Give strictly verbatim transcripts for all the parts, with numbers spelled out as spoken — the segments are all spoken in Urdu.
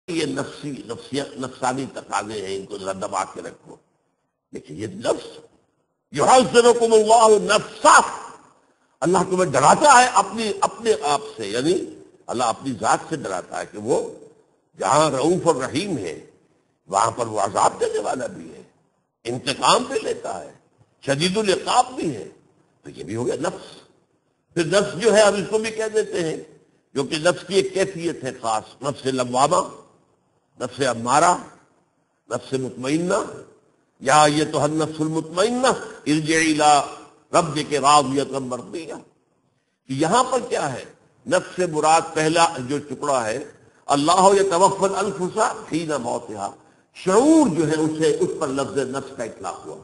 یہ نفسی نفسی نفسانی تقاضے ہیں، ان کو ذرا دبا کے رکھو. دیکھیے یہ نفس یحذرکم اللہ نفسہ، اللہ تمہیں ڈراتا ہے اپنی اپنے آپ سے، یعنی اللہ اپنی ذات سے ڈراتا ہے کہ وہ جہاں رؤوف اور رحیم ہے وہاں پر وہ عذاب دینے والا بھی ہے، انتقام بھی لیتا ہے، شدید العقاب بھی ہے. تو یہ بھی ہو گیا نفس. پھر نفس جو ہے ہم اس کو بھی کہہ دیتے ہیں، جو کہ نفس کی ایک کیفیت ہے خاص، نفس لوامہ، نفس امارہ، نفس مطمئنہ. یا یہ تو النفس المطمئنہ ارجعی الی ربک راضیۃ مرضیہ. یہاں پر کیا ہے؟ نفس سے مراد پہلا جو ٹکڑا ہے اللہ یتوفی الانفس حین موتها، شعور جو ہے اسے اس پر لفظ نفس کا اطلاق ہوا.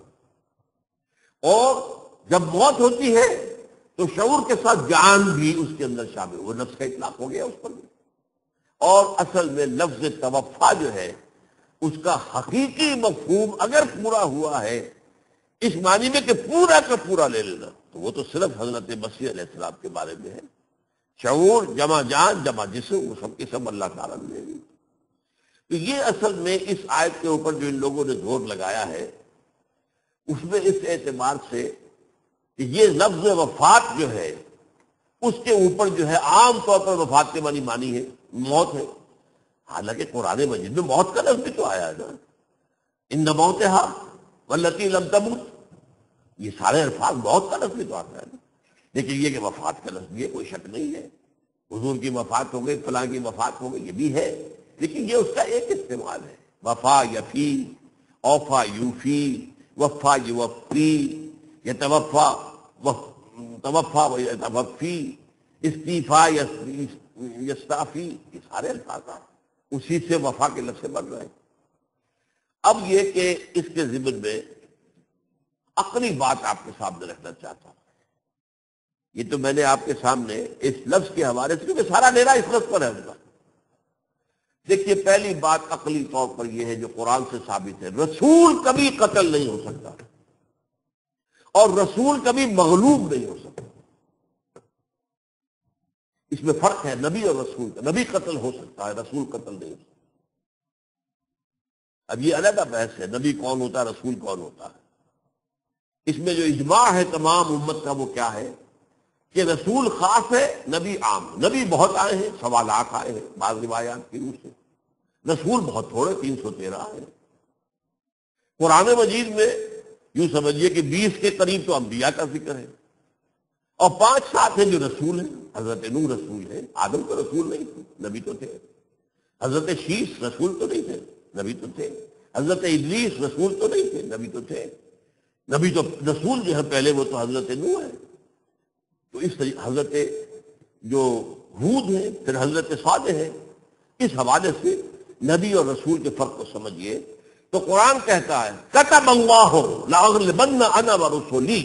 اور جب موت ہوتی ہے تو شعور کے ساتھ جان بھی اس کے اندر شامل، وہ نفس کا اطلاق ہو گیا اس پر بھی. اور اصل میں لفظ توفا جو ہے اس کا حقیقی مفہوم اگر پورا ہوا ہے اس معنی میں کہ پورا کا پورا لے لینا، تو وہ تو صرف حضرت مسیح علیہ السلام کے بارے میں ہے. شعور جمع جان جمع جسم، وہ سب کے سب اللہ تعالیٰ نے لے لی. تو یہ اصل میں اس آیت کے اوپر جو ان لوگوں نے زور لگایا ہے اس میں اس اعتبار سے کہ یہ لفظ وفات جو ہے اس کے اوپر جو ہے عام طور پر وفات کے معنی مانی ہے موت ہے. حالانکہ قرآن مجید میں موت کا لفظ بھی تو آیا ہے نا، ان موتہا واللتی لم تمت، یہ سارے الفاظ موت کا لفظ بھی تو آتا ہے نا. لیکن یہ کہ وفات کا لفظ یہ کوئی شک نہیں ہے، حضور کی وفات ہو گئی، فلاں کی وفات ہو گئی، یہ بھی ہے، لیکن یہ اس کا ایک استعمال ہے. وفا یفی، اوفا یوفی، وفا یوفی، یتوفا توفا و یتوفی، استیفا یستعفی، یہ سارے الفاظ اسی سے وفا کے لفظ سے بن رہے ہیں. اب یہ کہ اس کے ضمن میں عقلی بات آپ کے سامنے رکھنا چاہتا ہوں. یہ تو میں نے آپ کے سامنے اس لفظ کے حوالے سے، کیونکہ سارا میرا اس لفظ پر ہے ان کا. دیکھیے پہلی بات عقلی طور پر یہ ہے جو قرآن سے ثابت ہے، رسول کبھی قتل نہیں ہو سکتا اور رسول کبھی مغلوب نہیں ہو سکتا. اس میں فرق ہے نبی اور رسول کا. نبی قتل ہو سکتا ہے، رسول قتل نہیں ہو سکتا. اب یہ علیحدہ بحث ہے نبی کون ہوتا ہے، رسول کون ہوتا ہے. اس میں جو اجماع ہے تمام امت کا وہ کیا ہے کہ رسول خاص ہے، نبی عام. نبی بہت آئے ہیں، سوا لاکھ آئے ہیں بعض روایات کی روح سے. رسول بہت تھوڑے، تین سو تیرہ آئے ہیں. قرآن مجید میں یوں سمجھیے کہ بیس کے قریب تو انبیاء کا ذکر ہے اور پانچ سات ہیں جو رسول ہیں. حضرت نوح رسول ہے، آدم تو رسول نہیں تھے، نبی تو تھے. حضرت شیش رسول تو نہیں تھے، نبی تو تھے. حضرت ادریس رسول تو نہیں تھے، نبی تو تھے. نبی تو رسول جو ہے پہلے وہ تو حضرت نوح ہے. تو اس حضرت جو ہود ہے، پھر حضرت صالح ہے. اس حوالے سے نبی اور رسول کے فرق کو سمجھیے. تو قرآن کہتا ہے کتب اللہ لاغلبن انا ورسلی،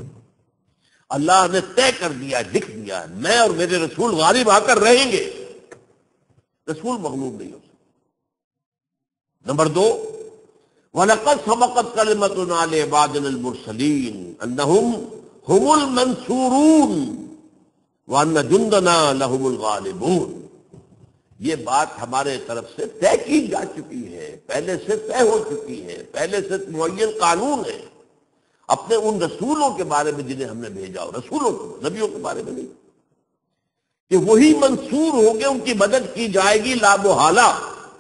اللہ نے طے کر دیا، لکھ دیا میں اور میرے رسول غالب آ کر رہیں گے. رسول مغلوب نہیں ہو سکتا. نمبر دو، وَلَقَدْ سَبَقَتْ كَلِمَتُنَا لِعِبَادِنَا الْمُرْسَلِينَ أَنَّهُمْ هُمُ الْمَنْصُورُونَ وَأَنَّ جُنْدَنَا لَهُمُ الْغَالِبُونَ. یہ بات ہمارے طرف سے طے کی جا چکی ہے، پہلے سے طے ہو چکی ہے، پہلے سے معین قانون ہے اپنے ان رسولوں کے بارے میں جنہیں ہم نے بھیجا ہو. رسولوں کو، نبیوں کے بارے میں نہیں، کہ وہی منصور ہوں گے، ان کی مدد کی جائے گی لا محالہ.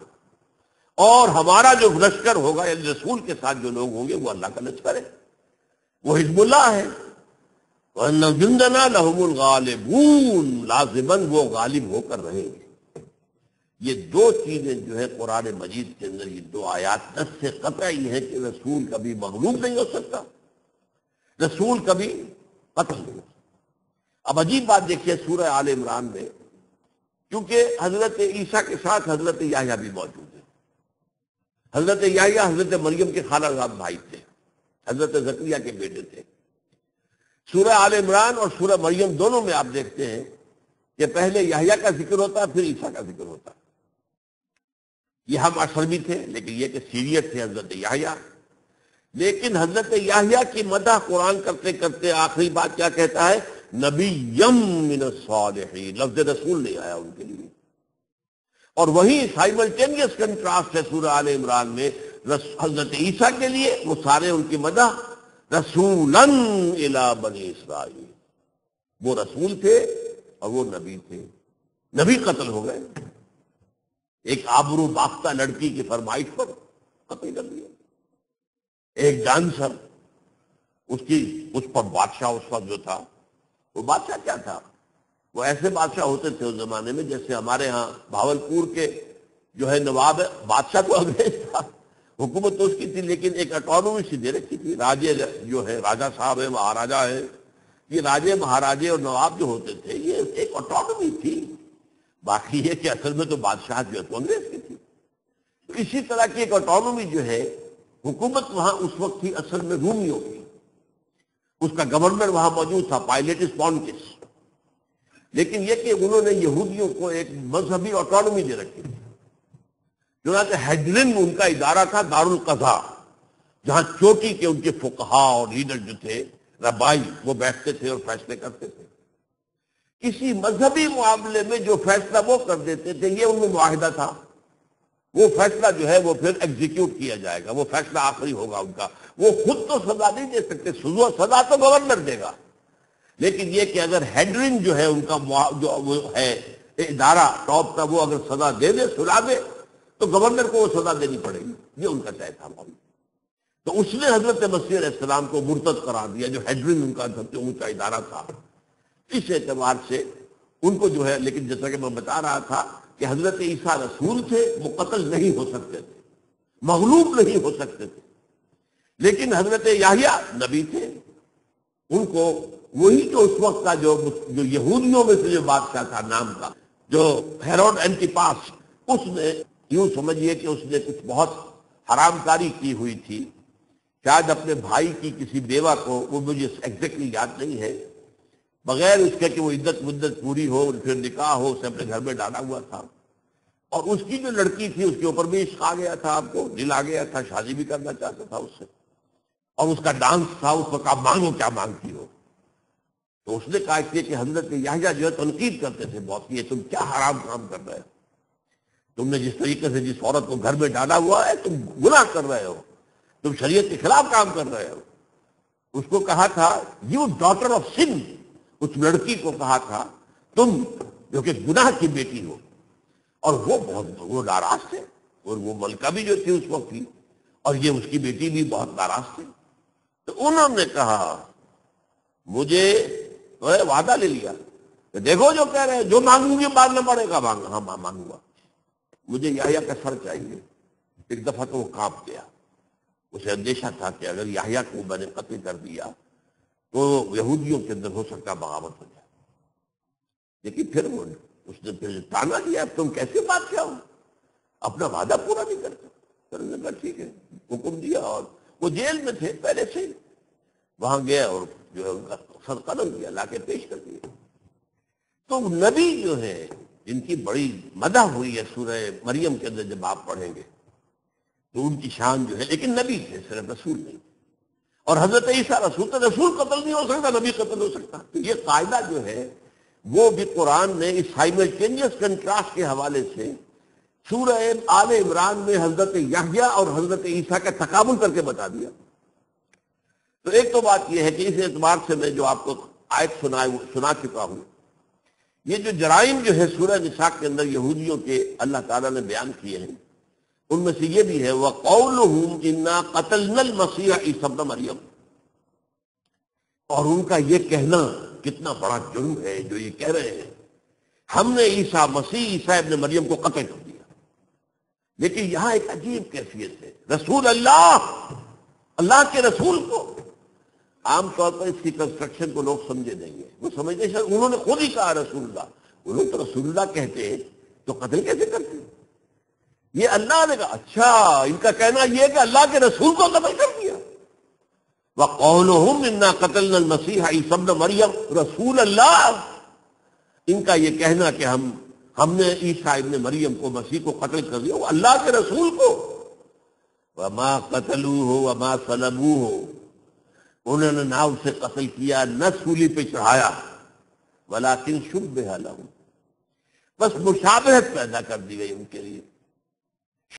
اور ہمارا جو لشکر ہوگا یعنی رسول کے ساتھ جو لوگ ہوں گے وہ اللہ کا لشکر ہے، وہ حزب اللہ ہے. وَأَنَّ جُنْدَنَا لَهُمُ الْغَالِبُونَ، لازماً وہ غالب ہو کر رہیں گے. یہ دو چیزیں جو ہے قرآن مجید کے اندر، یہ دو آیات دس سے قطعی ہیں کہ رسول کبھی مغلوب نہیں ہو سکتا، رسول کبھی قتل نہیں ہو سکتا. اب عجیب بات دیکھیے سورہ آل عمران میں، کیونکہ حضرت عیسیٰ کے ساتھ حضرت یحییٰ بھی موجود ہے. حضرت یحییٰ حضرت مریم کے خالہ زاد بھائی تھے، حضرت زکریا کے بیٹے تھے. سورہ آل عمران اور سورہ مریم دونوں میں آپ دیکھتے ہیں کہ پہلے یحییٰ کا ذکر ہوتا ہے پھر عیسیٰ کا ذکر ہوتا ہے. یہ ہم اصل بھی تھے، لیکن یہ کہ سیریت تھے حضرت یحییٰ. لیکن حضرت یحییٰ کی مدح قرآن کرتے کرتے آخری بات کیا کہتا ہے؟ نبی یم من الصالحین. لفظ رسول نہیں آیا ان کے لیے. اور وہی سائملٹینیس کنٹراسٹ ہے سورہ آل عمران میں حضرت عیسیٰ کے لیے، وہ سارے ان کی مدح رسولاً الی بنی اسرائیل، وہ رسول تھے اور وہ نبی تھے، نبی قتل ہو گئے، ایک آبرو باختہ لڑکی کی فرمائش پر قتل کر دیا، ایک ڈانسر، اس کی اس پر بادشاہ اس وقت جو تھا، وہ بادشاہ کیا تھا، وہ ایسے بادشاہ ہوتے تھے اس زمانے میں جیسے ہمارے ہاں بھاولپور کے جو ہے نواب ہے، بادشاہ تو انگریز تھا، حکومت تو اس کی تھی لیکن ایک اٹانومی سی دے رکھی تھی، راجے جو ہے راجا صاحب ہے، مہاراجا ہے، یہ راجے مہاراجے اور نواب جو ہوتے تھے یہ ایک اٹانومی تھی، باقی یہ کہ اصل میں تو بادشاہ جو ہے تو انگریز کی تھی۔ تو اسی طرح کی ایک اٹانومی جو ہے حکومت وہاں اس وقت تھی اصل میں رومیوں کی، اس کا گورنر وہاں موجود تھا پائلیٹس پونٹس، لیکن یہ کہ انہوں نے یہودیوں کو ایک مذہبی اٹانومی دے رکھی تھی، چنانچہ ہیڈرن ان کا ادارہ تھا دارالقضاء، جہاں چوٹی کے ان کے فقہا اور لیڈر جو تھے ربائی وہ بیٹھتے تھے اور فیصلے کرتے تھے، کسی مذہبی معاملے میں جو فیصلہ وہ کر دیتے تھے یہ ان میں معاہدہ تھا، وہ فیصلہ جو ہے وہ پھر ایگزیکیوٹ کیا جائے گا، وہ فیصلہ آخری ہوگا ان کا، وہ خود تو سزا نہیں دے سکتے، سزا تو گورنر دے گا، لیکن یہ کہ اگر ہیڈرن جو ہے ان کا جو وہ ہے ادارہ ٹاپ کا، وہ اگر سزا دے دے سلا دے تو گورنر کو وہ سزا دینی پڑے گی، یہ ان کا طے تھا۔ تو اس نے حضرت مسیح علیہ السلام کو مرتد قرار دیا، جو ہیڈرن ان کا سب سے اونچا ادارہ تھا، اس اعتبار سے ان کو جو ہے، لیکن جیسا کہ میں بتا رہا تھا کہ حضرت عیسیٰ رسول تھے، وہ قتل نہیں ہو سکتے تھے، مغلوب نہیں ہو سکتے تھے، لیکن حضرت یحییٰ نبی تھے، ان کو وہی جو اس وقت کا جو جو یہودیوں میں سے جو بادشاہ تھا نام کا، جو ہیروڈ اینٹیپاس، اس نے یوں سمجھیے کہ اس نے کچھ بہت حرام کاری کی ہوئی تھی، شاید اپنے بھائی کی کسی بیوہ کو، وہ مجھے ایگزیکٹلی یاد نہیں ہے، بغیر اس کے کہ وہ عدت مدت پوری ہو پھر نکاح ہو، اسے اپنے گھر میں ڈالا ہوا تھا، اور اس کی جو لڑکی تھی اس کے اوپر بھی عشق آ گیا تھا، آپ کو دل آ گیا تھا، شادی بھی کرنا چاہتا تھا اس سے، اور اس کا ڈانس تھا، اس وقت آپ مانگو کیا مانگتی ہو، تو اس نے کہا کہ حضرت یحییٰ جو ہے تنقید کرتے تھے بہت، یہ تم کیا حرام کام کر رہے ہو، تم نے جس طریقے سے جس عورت کو گھر میں ڈالا ہوا ہے تم گناہ کر رہے ہو، تم شریعت کے خلاف کام کر رہے ہو۔ اس کو کہا تھا یو ڈاٹر آف سن، اس لڑکی کو کہا تھا تم جو کہ گناہ کی بیٹی ہو، اور وہ بہت وہ ناراض تھے، اور وہ ملکہ بھی جو تھی اس وقت کی، اور یہ اس کی بیٹی بھی بہت ناراض تھی، تو انہوں نے کہا مجھے وعدہ لے لیا کہ دیکھو جو کہہ رہے ہیں، جو مانگوں گی ماننا پڑے گا، مانگا ہاں مانگوں گا، مجھے یحییٰ کا سر چاہیے۔ ایک دفعہ تو وہ کانپ گیا، اسے اندیشہ تھا کہ اگر یحییٰ کو میں نے قتل کر دیا تو یہودیوں کے اندر ہو سکتا بغاوت ہو جائے، لیکن پھر وہ اس نے پھر تانا دیا تم کیسے بادشاہ ہو، اپنا وعدہ پورا نہیں کرتے، پھر انہوں نے کہا ٹھیک ہے، حکم دیا، اور وہ جیل میں تھے پہلے سے، وہاں گیا اور جو ہے ان کا سر قلم کیا، لا کے پیش کر دیا۔ تو نبی جو ہے جن کی بڑی مدح ہوئی ہے سورہ مریم کے اندر جب آپ پڑھیں گے تو ان کی شان جو ہے، لیکن نبی تھے صرف رسول نہیں، اور حضرت عیسیٰ رسول تھے، رسول قتل نہیں ہو سکتا، نبی قتل ہو سکتا، تو یہ قاعدہ جو ہے وہ بھی قرآن نے اس سائملٹینیس کنٹراسٹ کے حوالے سے سورہ آل عمران میں حضرت یحییٰ اور حضرت عیسیٰ کا تقابل کر کے بتا دیا۔ تو ایک تو بات یہ ہے کہ اس اعتبار سے میں جو آپ کو آیت سنا چکا ہوں، یہ جو جرائم جو ہے سورہ نساء کے اندر یہودیوں کے اللہ تعالیٰ نے بیان کیے ہیں، ان میں سے یہ بھی ہے وَقَوْلُهُمْ إِنَّا قَتَلْنَا الْمَسِيحَ عِيسَى ابْنَ مَرْيَمَ، اور ان کا یہ کہنا کتنا بڑا جرم ہے جو یہ کہہ رہے ہیں ہم نے عیسیٰ مسیح عیسیٰ ابن مریم کو قتل کر دیا، لیکن یہاں ایک عجیب کیفیت ہے، رسول اللہ، اللہ کے رسول کو، عام طور پر اس کی کنسٹرکشن کو لوگ سمجھے نہیں ہیں، وہ سمجھتے ہیں انہوں نے خود ہی کہا رسول اللہ، انہوں تو رسول اللہ کہتے ہیں تو قتل کیسے کرتے ہیں؟ یہ اللہ نے کہا، اچھا ان کا کہنا یہ ہے کہ اللہ کے رسول کو قتل کر دیا۔ وَقَوْلُهُمْ إِنَّا قَتَلْنَا الْمَسِيحَ عِيسَى ابْنَ مَرْيَمَ، رسول اللہ، ان کا یہ کہنا کہ ہم ہم نے عیسیٰ ابن مریم کو مسیح کو قتل کر دیا، وہ اللہ کے رسول کو، وَمَا قَتَلُوهُ وَمَا صَلَبُوهُ، انہوں نے نہ اسے قتل کیا نہ سولی پہ چڑھایا، وَلَٰكِن شُبِّهَ لَهُمْ، بس مشابہت پیدا کر دی گئی ان کے لیے.